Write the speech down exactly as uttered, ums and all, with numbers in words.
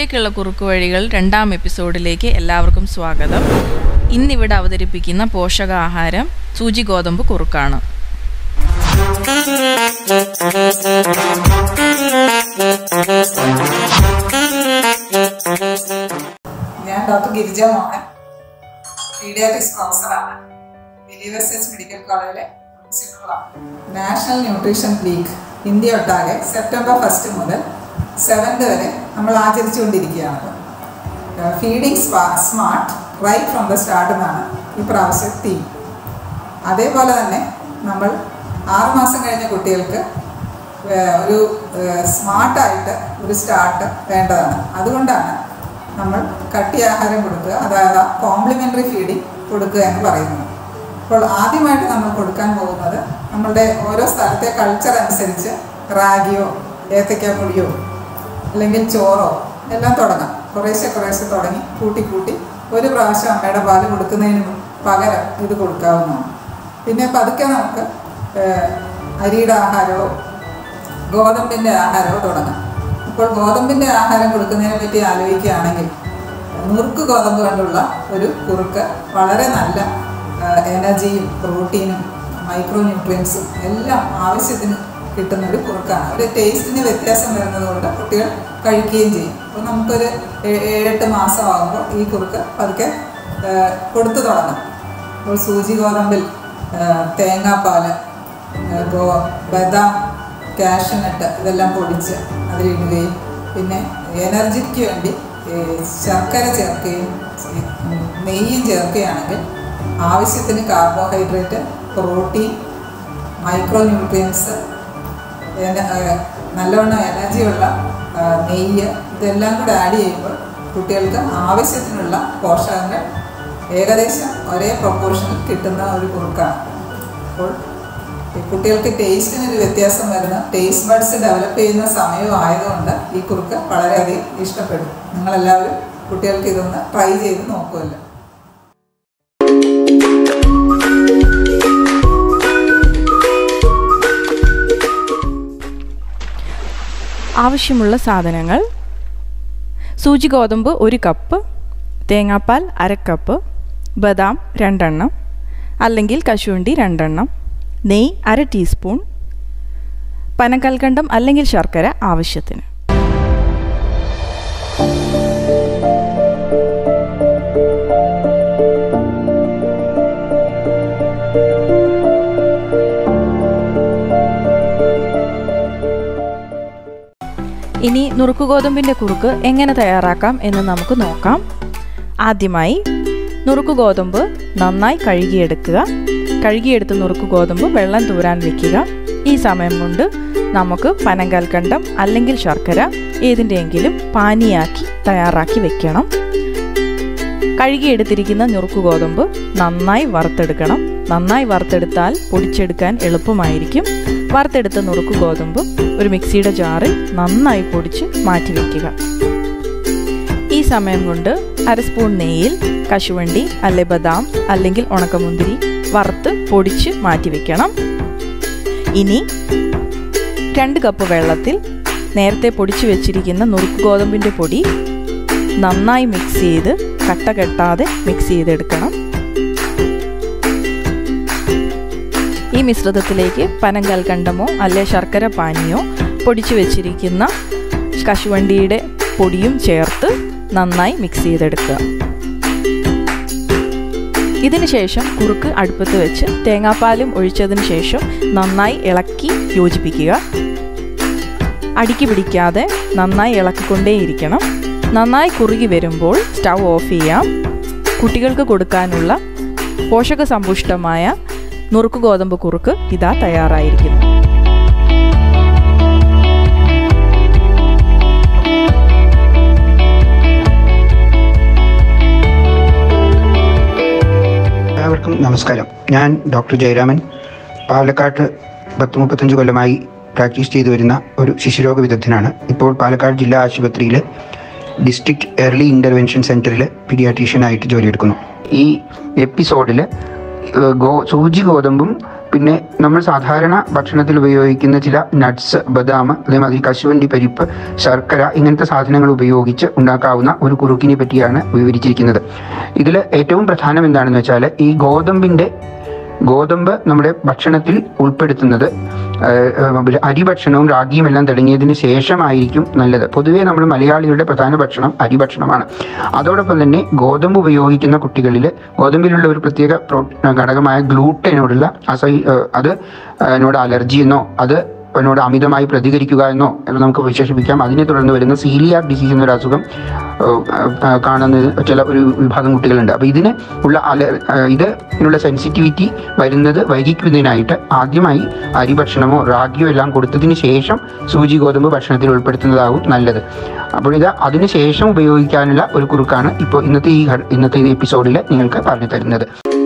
കുട്ടികൾക്കുള്ള കുറുക്കുവഴികൾ രണ്ടാം എപ്പിസോഡിലേക്ക് എല്ലാവർക്കും സ്വാഗതം. ഇന്നിവിടെ അവതരിപ്പിക്കുന്ന പോഷകാഹാരം സൂചി ഗോതമ്പ് കുറുക്കാണ്. ഞാൻ ഡോക്ടർ ഗിരിജ മോഹൻ, പീഡിയാട്രിക്സ് പ്രൊഫസറാണ്. ബിലീവേഴ്സ് മെഡിക്കൽ കോളേജിലെ പ്രിൻസിപ്പളാണ്. നാഷണൽ ന്യൂട്രീഷൻ വീക്ക് ഇന്ത്യ ഒട്ടാകെ സെപ്റ്റംബർ ഫസ്റ്റ് മുതൽ സെവൻത് വരെ നമ്മൾ ആചരിച്ചുകൊണ്ടിരിക്കുകയാണ്. Feeding smart right from the start എന്നാണ് ഈ പ്രാവശ്യം തീം. അതേപോലെ തന്നെ നമ്മൾ ആറുമാസം കഴിഞ്ഞ കുട്ടികൾക്ക് ഒരു സ്മാർട്ടായിട്ട് ഒരു സ്റ്റാർട്ട് വേണ്ടതാണ്. അതുകൊണ്ടാണ് നമ്മൾ കട്ടി ആഹാരം കൊടുക്കുക, അതായത് കോംപ്ലിമെൻ്ററി ഫീഡിങ് കൊടുക്കുക എന്ന് പറയുന്നത്. അപ്പോൾ ആദ്യമായിട്ട് നമ്മൾ കൊടുക്കാൻ പോകുന്നത് നമ്മളുടെ ഓരോ സ്ഥലത്തെ കൾച്ചർ അനുസരിച്ച് റാഗിയോ ഏത്തയ്ക്കാപ്പൊടിയോ അല്ലെങ്കിൽ ചോറോ എല്ലാം തുടങ്ങാം. കുറേശ്ശെ കുറേശ്ശെ തുടങ്ങി കൂട്ടി കൂട്ടി ഒരു പ്രാവശ്യം അമ്മയുടെ പാല് കൊടുക്കുന്നതിന് പകരം ഇത് കൊടുക്കാവുന്നതാണ്. പിന്നെ പതുക്കെ നമുക്ക് അരിയുടെ ആഹാരമോ ഗോതമ്പിൻ്റെ ആഹാരമോ തുടങ്ങാം. അപ്പോൾ ഗോതമ്പിൻ്റെ ആഹാരം കൊടുക്കുന്നതിനെ പറ്റി ആലോചിക്കുകയാണെങ്കിൽ നുറുക്ക് ഗോതമ്പ് കൊണ്ടുള്ള ഒരു കുറുക്ക് വളരെ നല്ല എനർജിയും പ്രോട്ടീനും മൈക്രോ ന്യൂട്രിയൻസും എല്ലാം ആവശ്യത്തിന് കിട്ടുന്നൊരു കുറുക്കാണ്. ഒരു ടേസ്റ്റിന് വ്യത്യാസം വരുന്നത് കൊണ്ട് കുട്ടികൾ കഴിക്കുകയും ചെയ്യും. അപ്പോൾ നമുക്കൊരു ഏഴെട്ട് മാസമാകുമ്പോൾ ഈ കുറുക്ക് പതുക്കെ കൊടുത്തു തുടങ്ങാം. അപ്പോൾ സൂചി ഗോതമ്പിൽ തേങ്ങാപ്പാൽ, ഗോ ബദാം, കാഷ്യൂനട്ട് ഇതെല്ലാം പൊടിച്ച് അതിലിടുകയും പിന്നെ എനർജിക്ക് വേണ്ടി ശർക്കര ചേർക്കുകയും നെയ്യും ചേർക്കുകയാണെങ്കിൽ ആവശ്യത്തിന് കാർബോഹൈഡ്രേറ്റ്, പ്രോട്ടീൻ, മൈക്രോ ന്യൂട്രിയൻസ്, നല്ലവണ്ണം എനർജിയുള്ള നെയ്യ് ഇതെല്ലാം കൂടെ ആഡ് ചെയ്യുമ്പോൾ കുട്ടികൾക്ക് ആവശ്യത്തിനുള്ള പോഷകങ്ങൾ ഏകദേശം ഒരേ പ്രൊപ്പോർഷനിൽ കിട്ടുന്ന ഒരു കുറുക്കാണ്. അപ്പോൾ കുട്ടികൾക്ക് ടേസ്റ്റിനൊരു വ്യത്യാസം വരുന്ന ടേസ്റ്റ് ബഡ്സ് ഡെവലപ്പ് ചെയ്യുന്ന സമയവും ആയതുകൊണ്ട് ഈ കുറുക്ക് വളരെയധികം ഇഷ്ടപ്പെടും. നിങ്ങളെല്ലാവരും കുട്ടികൾക്ക് ഇതൊന്ന് ട്രൈ ചെയ്ത് നോക്കുമല്ലോ. ആവശ്യമുള്ള സാധനങ്ങൾ: സൂചി ഗോതമ്പ് ഒരു കപ്പ്, തേങ്ങാപ്പാൽ അര കപ്പ്, ബദാം രണ്ടെണ്ണം അല്ലെങ്കിൽ കശുവണ്ടി രണ്ടെണ്ണം, നെയ്യ് അര ടീസ്പൂൺ, പനക്കൽക്കണ്ടം അല്ലെങ്കിൽ ശർക്കര ആവശ്യത്തിന്. ഇനി നുറുക്ക് ഗോതമ്പിൻ്റെ കുറുക്ക് എങ്ങനെ തയ്യാറാക്കാം എന്ന് നമുക്ക് നോക്കാം. ആദ്യമായി നുറുക്ക് ഗോതമ്പ് നന്നായി കഴുകിയെടുക്കുക. കഴുകിയെടുത്ത് നുറുക്ക് ഗോതമ്പ് വെള്ളം തൂരാൻ വയ്ക്കുക. ഈ സമയം കൊണ്ട് നമുക്ക് പനങ്കൽക്കണ്ടം അല്ലെങ്കിൽ ശർക്കര ഏതിൻ്റെയെങ്കിലും പാനിയാക്കി തയ്യാറാക്കി വെക്കണം. കഴുകിയെടുത്തിരിക്കുന്ന നുറുക്ക് ഗോതമ്പ് നന്നായി വറുത്തെടുക്കണം. നന്നായി വറുത്തെടുത്താൽ പൊടിച്ചെടുക്കാൻ എളുപ്പമായിരിക്കും. വറുത്തെടുത്ത നുറുക്ക് ഗോതമ്പ് ഒരു മിക്സിയുടെ ജാറിൽ നന്നായി പൊടിച്ച് മാറ്റി വയ്ക്കുക. ഈ സമയം കൊണ്ട് അര സ്പൂൺ നെയ്യിൽ കശുവണ്ടി അല്ലെ ബദാം അല്ലെങ്കിൽ ഉണക്കമുന്തിരി വറുത്ത് പൊടിച്ച് മാറ്റി വയ്ക്കണം. ഇനി രണ്ട് കപ്പ് വെള്ളത്തിൽ നേരത്തെ പൊടിച്ചു വെച്ചിരിക്കുന്ന നുറുക്ക് ഗോതമ്പിൻ്റെ പൊടി നന്നായി മിക്സ് ചെയ്ത് കട്ട കെട്ടാതെ മിക്സ് ചെയ്തെടുക്കണം. ഈ മിശ്രിതത്തിലേക്ക് പനങ്കൽക്കണ്ടമോ അല്ലെ ശർക്കര പാനിയോ പൊടിച്ചു വെച്ചിരിക്കുന്ന കശുവണ്ടിയുടെ പൊടിയും ചേർത്ത് നന്നായി മിക്സ് ചെയ്തെടുക്കുക. ഇതിന് ശേഷം കുറുക്ക് അടുപ്പത്ത് വെച്ച് തേങ്ങാപ്പാലും ഒഴിച്ചതിന് ശേഷം നന്നായി ഇളക്കി യോജിപ്പിക്കുക. അടിക്ക് പിടിക്കാതെ നന്നായി ഇളക്കിക്കൊണ്ടേയിരിക്കണം. നന്നായി കുറുകി വരുമ്പോൾ സ്റ്റൗ ഓഫ് ചെയ്യാം. കുട്ടികൾക്ക് കൊടുക്കാനുള്ള പോഷക സമ്പുഷ്ടമായ നുറുക്ക് ഗോതമ്പ് കുറുക്ക് ഇതാ തയ്യാറായിരിക്കുന്നു. എല്ലാവർക്കും നമസ്കാരം. ഞാൻ ഡോക്ടർ ജയരാമൻ. പാലക്കാട് പത്ത് മുപ്പത്തഞ്ച് കൊല്ലമായി പ്രാക്ടീസ് ചെയ്തു വരുന്ന ഒരു ശിശുരോഗ വിദഗ്ധനാണ്. ഇപ്പോൾ പാലക്കാട് ജില്ലാ ആശുപത്രിയിൽ ഡിസ്ട്രിക്ട് ഏർലി ഇൻ്റർവെൻഷൻ സെൻറ്ററിൽ പീഡിയാട്രീഷ്യനായിട്ട് ജോലിയെടുക്കുന്നു. ഈ എപ്പിസോഡിൽ ഗോ സൂചി ഗോതമ്പും പിന്നെ നമ്മൾ സാധാരണ ഭക്ഷണത്തിൽ ഉപയോഗിക്കുന്ന ചില നട്ട്സ്, ബദാം, അതേമാതിരി കശുവണ്ടി പരിപ്പ്, ശർക്കര ഇങ്ങനത്തെ സാധനങ്ങൾ ഉപയോഗിച്ച് ഉണ്ടാക്കാവുന്ന ഒരു കുറുക്കിനെ പറ്റിയാണ് വിവരിച്ചിരിക്കുന്നത്. ഇതിൽ ഏറ്റവും പ്രധാനം എന്താണെന്ന് വെച്ചാൽ ഈ ഗോതമ്പിൻ്റെ ഗോതമ്പ് നമ്മുടെ ഭക്ഷണത്തിൽ ഉൾപ്പെടുത്തുന്നത് അരി ഭക്ഷണവും റാഗിയും എല്ലാം തുടങ്ങിയതിന് ശേഷമായിരിക്കും നല്ലത്. പൊതുവേ നമ്മൾ മലയാളികളുടെ പ്രധാന ഭക്ഷണം അരി ഭക്ഷണമാണ്. അതോടൊപ്പം തന്നെ ഗോതമ്പ് ഉപയോഗിക്കുന്ന കുട്ടികളിൽ ഗോതമ്പിലുള്ള ഒരു പ്രത്യേക പ്രോ ഘടകമായ ഗ്ലൂട്ടനോടുള്ള അസഹ്യ അത് അതിനോട് അലർജി എന്നോ അത് അതിനോട് അമിതമായി പ്രതികരിക്കുക എന്നോ നമുക്ക് വിശേഷിപ്പിക്കാം. അതിനെ തുടർന്ന് വരുന്ന സീലിയാക് ഡിസീസ് എന്നൊരു അസുഖം കാണുന്ന ചില ഒരു വിഭാഗം കുട്ടികളുണ്ട്. അപ്പോൾ ഇതിന് ഉള്ള അല ഇത് ഇതിനുള്ള സെൻസിറ്റിവിറ്റി വരുന്നത് വൈകിക്കുന്നതിനായിട്ട് ആദ്യമായി അരി ഭക്ഷണമോ റാഗിയോ എല്ലാം കൊടുത്തതിന് ശേഷം സൂചി ഗോതമ്പ് ഭക്ഷണത്തിൽ ഉൾപ്പെടുത്തുന്നതാകും നല്ലത്. അപ്പോൾ ഇത് അതിന് ശേഷം ഉപയോഗിക്കാനുള്ള ഒരു കുറുക്കാണ് ഇപ്പോൾ ഇന്നത്തെ ഈ ഇന്നത്തെ ഈ എപ്പിസോഡിൽ നിങ്ങൾക്ക് പറഞ്ഞു തരുന്നത്.